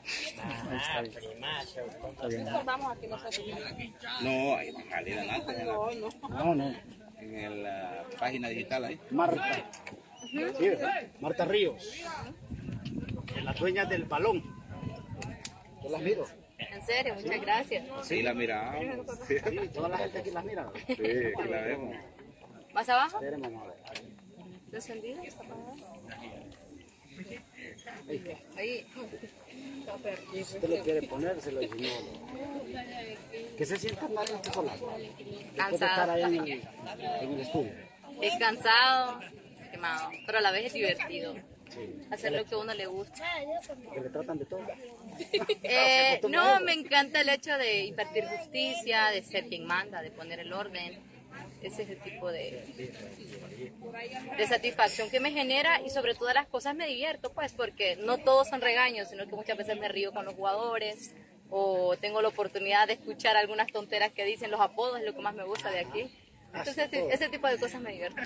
Primacho. Vamos aquí nosotros. No, hay que salir adelante. No. En la página digital ahí. Marta. Sí, Marta Ríos. La dueña del balón. Yo las miro. En serio, muchas gracias. Sí, la miramos. Sí, Sí, toda la gente aquí las mira. aquí la vemos. ¿Más abajo? Esperen, vamos a ver. ¿Encendido? Ahí. Si usted lo quiere poner, se lo disimula. ¿Qué se siente andar en este solar? Después de estar ahí en el estudio. Es cansado, quemado, pero a la vez es divertido. Sí. Hacer lo que a uno le gusta. Que le tratan de todo. No, me encanta el hecho de impartir justicia, de ser quien manda, de poner el orden. Ese es el tipo de satisfacción que me genera y sobre todas las cosas me divierto, pues, porque no todos son regaños, sino que muchas veces me río con los jugadores o tengo la oportunidad de escuchar algunas tonteras que dicen, los apodos es lo que más me gusta de aquí. Entonces, ese tipo de cosas me divierten.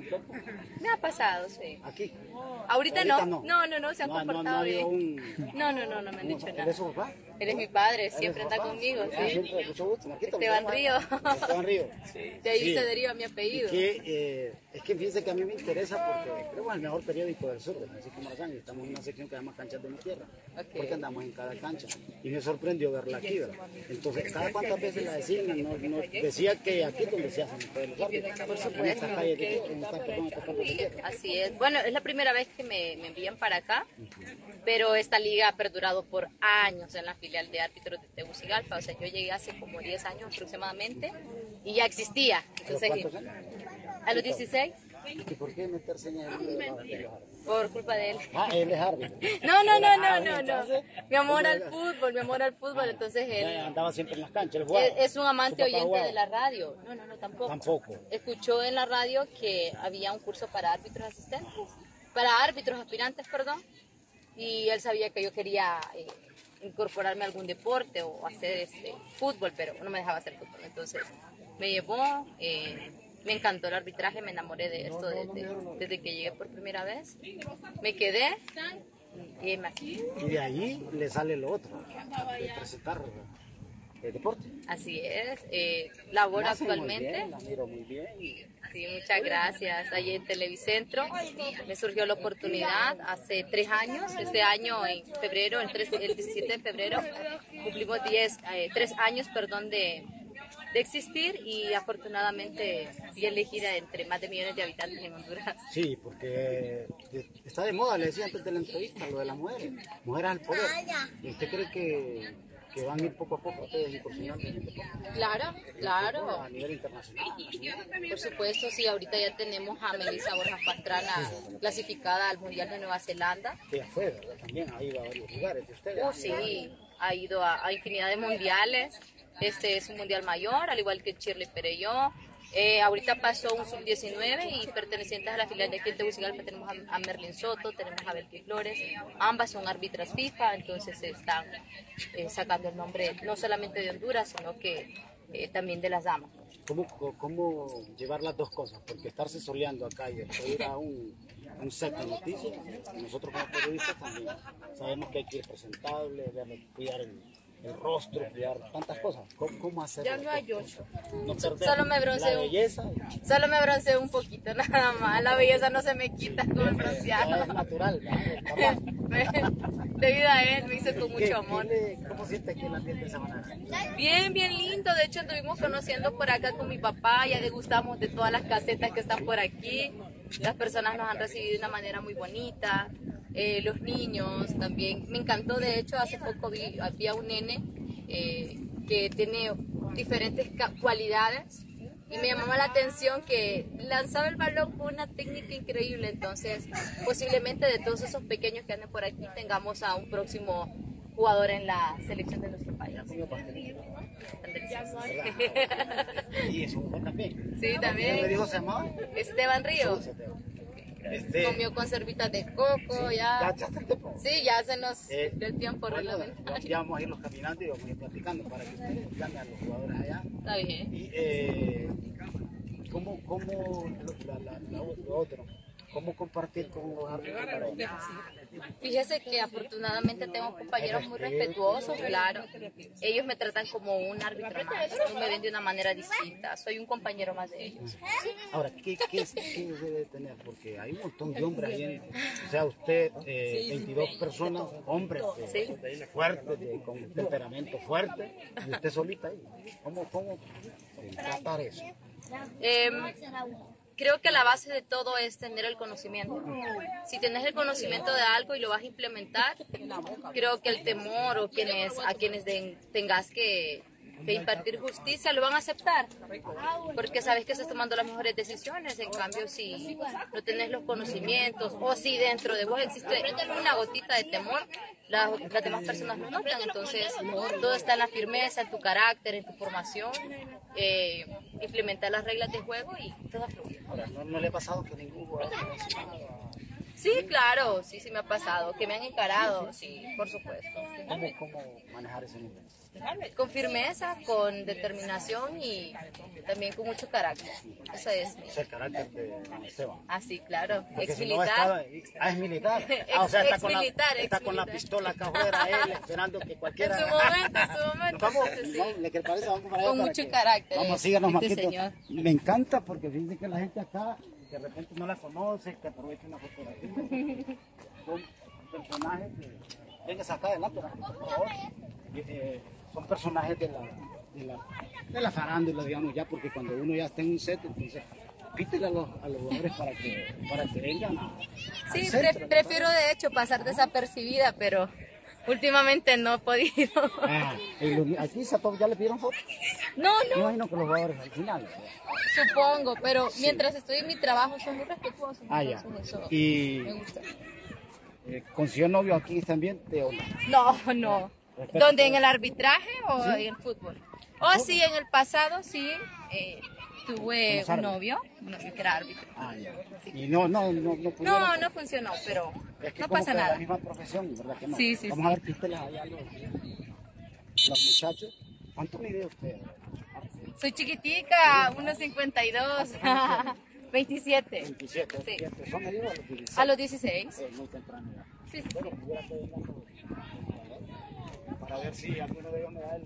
Me ha pasado, sí. ¿Aquí? Ahorita no, se han No comportado bien. No, no me han dicho ¿Él nada. es su papá? Él es mi padre, siempre anda conmigo, sí. Siempre, mucho gusto. Marquito. Esteban Río. Esteban Río. De ahí Sí. se deriva mi apellido. Es que fíjense que a mí me interesa porque creo que es el mejor periódico del sur de Francisco Morazán y estamos en una sección que se llama Canchas de mi Tierra, porque andamos en cada cancha y me sorprendió verla aquí, ¿verdad? Entonces, cada cuántas veces la designan, no, decía que aquí es donde se hacen ustedes los árbitros, Por en supuesto. estas calles de tierra, en estas campos de tierra. Así es. Bueno, es la primera vez que me envían para acá, pero esta liga ha perdurado por años en la filial de árbitros de Tegucigalpa. O sea, yo llegué hace como 10 años aproximadamente y ya existía. Entonces, ¿Cuántos años? a los 16, ¿Y por qué meterse en el de los árbitros? por culpa de él. Ah, él es árbitro. No. Entonces, Mi amor al fútbol, entonces él andaba siempre en las canchas, él jugaba. es un amante Su papá oyente jugaba. de la radio. No, tampoco. Tampoco. Escuchó en la radio que había un curso para árbitros asistentes, para árbitros aspirantes, perdón, y él sabía que yo quería incorporarme a algún deporte o hacer fútbol, pero no me dejaba hacer fútbol. Entonces me llevó, me encantó el arbitraje, me enamoré de esto desde que llegué por primera vez. Me quedé y me aquí. Y de ahí le sale lo otro, de presentar el deporte. Así es, laboro La hacen muy actualmente. bien, la miro muy bien. Sí, muchas gracias. Allí en Televicentro me surgió la oportunidad hace 3 años. Este año, en febrero, el 17 de febrero, cumplimos 3 años, de existir y afortunadamente fui elegida entre más de millones de habitantes en Honduras. Sí, porque está de moda, le decía antes de la entrevista, lo de las mujeres. Mujeres al poder. ¿Y usted cree que van a ir poco a poco ustedes incursionando en el deporte? Claro. A nivel internacional. Por supuesto, sí, ahorita ya tenemos a Melissa Borjas Pastrana clasificada al Mundial de Nueva Zelanda. Que ya fue, ¿verdad? También ha ido a varios lugares de ustedes. Sí, ha ido a infinidad de mundiales. Este es un mundial mayor, al igual que Shirley Pereyó. Ahorita pasó un sub-19 y pertenecientes a la filial de aquí en Tegucigalpa tenemos a Merlin Soto, tenemos a Belkis Flores. Ambas son árbitras FIFA, entonces se están sacando el nombre no solamente de Honduras, sino que también de las damas. ¿Cómo llevar las dos cosas? Porque estarse soleando acá y después ir a un set de noticias, nosotros como periodistas también sabemos que hay que ir presentable, cuidar el rostro, cuidar tantas cosas. ¿Cómo hacerlo? Ya no hay 8. No perder Solo me bronceo. la belleza. Solo me bronceo un poquito, nada más. La belleza no se me quita con el bronceado. Es natural, Debido a él, lo hice con mucho amor. ¿Cómo siente aquí el ambiente de Samaná? Bien lindo. De hecho, estuvimos conociendo por acá con mi papá. Ya degustamos de todas las casetas que están por aquí. Las personas nos han recibido de una manera muy bonita. Los niños también. Me encantó, de hecho, hace poco había un nene que tiene diferentes cualidades y me llamaba la atención que lanzaba el balón con una técnica increíble. Entonces, posiblemente de todos esos pequeños que andan por aquí tengamos a un próximo jugador en la selección de nuestro país. Y eso también. Sí, también. ¿Qué me dijo se llamaba? Esteban Ríos. Comió conservitas de coco, sí, ya. ¿Ya está el tiempo? Sí, ya se nos dio el tiempo Bueno, reglamentario. ya vamos a irlos caminando y vamos a ir platicando para que ustedes llamen a los jugadores allá. Está bien. Y ¿cómo lo otro? cómo compartir con los árbitros varones. Fíjese que afortunadamente tengo compañeros muy respetuosos, claro. Ellos me tratan como un árbitro más, no me ven de una manera distinta. Soy un compañero más de ellos. Ahora, ¿qué debe tener? Porque hay un montón de hombres ahí. O sea, usted, 22 personas, hombres fuertes, con temperamento fuerte, y usted solita ahí. ¿Cómo tratar eso? Creo que la base de todo es tener el conocimiento. Si tenés el conocimiento de algo y lo vas a implementar, creo que el temor o a quienes tengas que impartir justicia lo van a aceptar, porque sabes que estás tomando las mejores decisiones. En cambio, si no tenés los conocimientos o si dentro de vos existe una gotita de temor, las demás personas lo notan. Entonces, todo está en la firmeza, en tu carácter, en tu formación, implementar las reglas de juego y todo fluye. Ahora, ¿no le ha pasado que ningún jugador le ha enseñado a... Sí, claro, sí me ha pasado, que me han encarado, sí, por supuesto. ¿Cómo manejar ese nivel? Con firmeza, con determinación y también con mucho carácter. Eso es. Es el carácter de Esteban. Ah, sí, claro. Porque Ex si no militar. es militar. O sea, está con la Ex-militar. pistola acá afuera, él esperando que cualquiera... En su momento. Vamos, Sí. ¿le parece? Vamos para allá Con para mucho que- carácter. Vamos, síganos, este Marquito. señor. Me encanta porque fíjense que la gente acá de repente no la conoce, que aprovecha una fotografía. Son personajes que... Véngase acá adelante, por favor. Son personajes de la farándula, digamos, ya, porque cuando uno ya está en un set, entonces pítele a los jugadores para que vengan al Sí, centro, prefiero de hecho pasar desapercibida, pero últimamente no he podido. Aquí ya le pidieron fotos. No, Me imagino que los jugadores al final. supongo, pero mientras estoy en mi trabajo son muy respetuosos. Ah, ya. Entonces eso Y me gusta. ¿consiguió novio aquí en este ambiente o no? No. Respeto. ¿Dónde? ¿En el arbitraje o ¿Sí? en el fútbol? Oh, sí, en el pasado sí. Tuve ¿Cómo un novio que era árbitro. Ah, ya. Y no pudieron. No funcionó, pero Es que no como pasa que nada. la misma profesión, ¿verdad que no? Sí, sí, Vamos a ver písteles allá los muchachos. ¿Cuánto mide usted? Soy chiquitica, 1,52. 27. 27. Sí. ¿Son medidos a los 16? A los 16. Muy temprano ya. Sí, sí. Bueno, pudiera pedir una foto para ver si alguno de ellos me da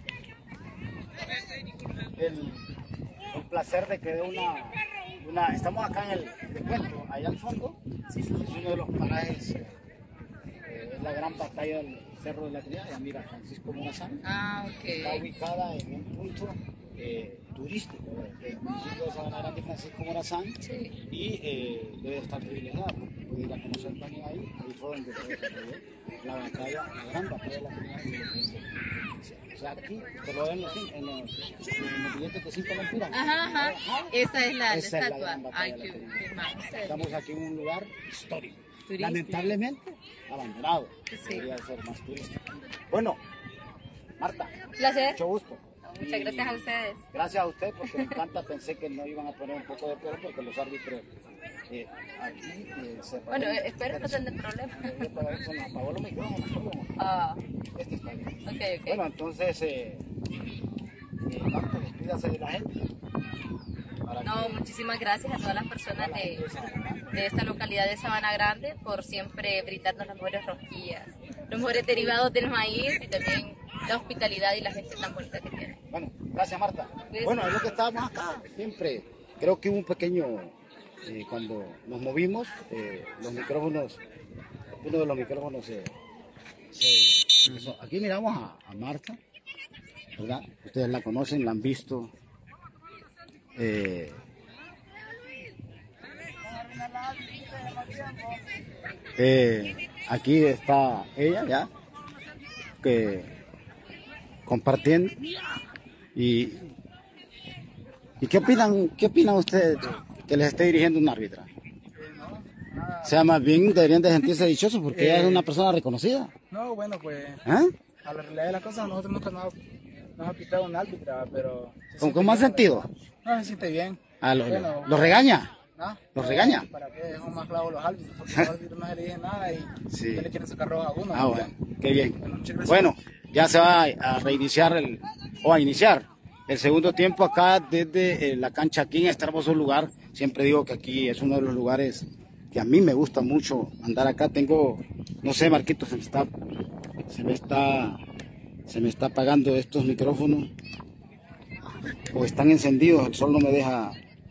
el placer de que dé una... Estamos acá en el encuentro, allá al fondo, es uno de los parajes, es la gran batalla del Cerro de la Trinidad, ya mira Francisco Morazán. Ah, Está ok. ubicada en un punto turístico del municipio de Sabana Grande, Francisco Morazán, Sí. y debe estar privilegiado porque puede ir a conocer también ahí fue donde se desarrolló la batalla, la gran batalla de la Trinidad. O sea, aquí, te lo ven en los billetes de 5 lempiras. Ajá. Esa es la Esa es la estatua. gran batalla Ay, de la qué Trinidad. mal. Estamos aquí en un lugar histórico. Turístico. Lamentablemente, abandonado. Sí. Debería ser más turístico. Bueno, Marta, Placer. mucho gusto. Muchas gracias a ustedes. Gracias a usted porque me encanta, pensé que no iban a poner un poco de peor porque los árbitros aquí se... Bueno, espero no tener problemas. Apagó los micrófonos. Ah, Este está bien. ok. Bueno, entonces, Marta, despídase de la gente. No, muchísimas gracias a todas las personas de esta localidad de Sabana Grande por siempre brindarnos las mejores rosquillas, los mejores derivados del maíz y también la hospitalidad y la gente tan bonita que tiene. Bueno, gracias Marta. Pues, Bueno, es lo que estábamos acá, siempre. Creo que hubo un pequeño, cuando nos movimos, los micrófonos, uno de los micrófonos aquí miramos a Marta, ¿verdad? Ustedes la conocen, la han visto. Aquí está ella ya, que compartiendo. ¿Y qué opinan ustedes que les esté dirigiendo un árbitra? O sea, más bien deberían de sentirse dichosos porque ella es una persona reconocida. No, bueno, pues ¿Ah? a la realidad de las cosas nosotros nunca nos ha pitado un árbitra, pero... ¿Cómo han sentido? No, se siente bien. Ah, Bueno, ¿los regaña? ¿no? ¿Los regaña? ¿Para qué son más clavos los árbitros? Porque los árbitros no se le dicen nada y Sí. ya le quieren sacar roja a uno. Ah, bueno, qué bien. Bueno, muchas gracias. Bueno, ya se va a reiniciar a iniciar el segundo tiempo acá desde la cancha aquí en este hermoso lugar. Siempre digo que aquí es uno de los lugares que a mí me gusta mucho andar acá. Tengo, no sé, Marquito, se me está apagando estos micrófonos, o están encendidos, el sol no me deja.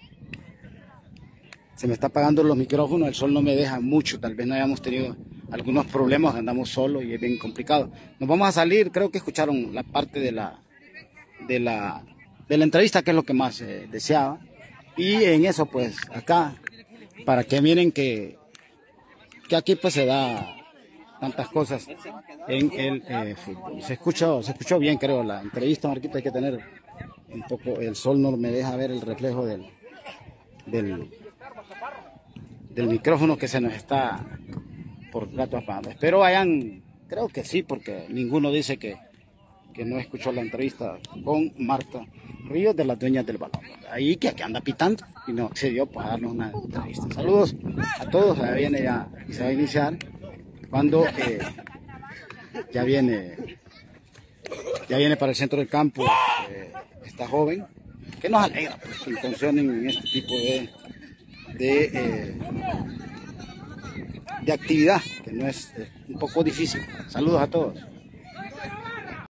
Se me está apagando los micrófonos, el sol no me deja mucho, tal vez no hayamos tenido algunos problemas, andamos solos y es bien complicado. Nos vamos a salir, creo que escucharon la parte de la entrevista, que es lo que más deseaba. Y en eso, pues, acá, para que miren que aquí pues se da tantas cosas en el fútbol. Se escuchó bien, creo, la entrevista, Marquito. Hay que tener un poco, el sol no me deja ver el reflejo del micrófono que se nos está por rato apagando. Espero hayan, creo que sí, porque ninguno dice que no escuchó la entrevista con Marta Ríos, de las dueñas del balón. Ahí que aquí anda pitando y no accedió pues, a darnos una entrevista. Saludos a todos. Ya viene ya y se va a iniciar cuando ya viene para el centro del campo esta joven, que nos alegra pues, que incursionen en este tipo de actividad, que no es un poco difícil. Saludos a todos.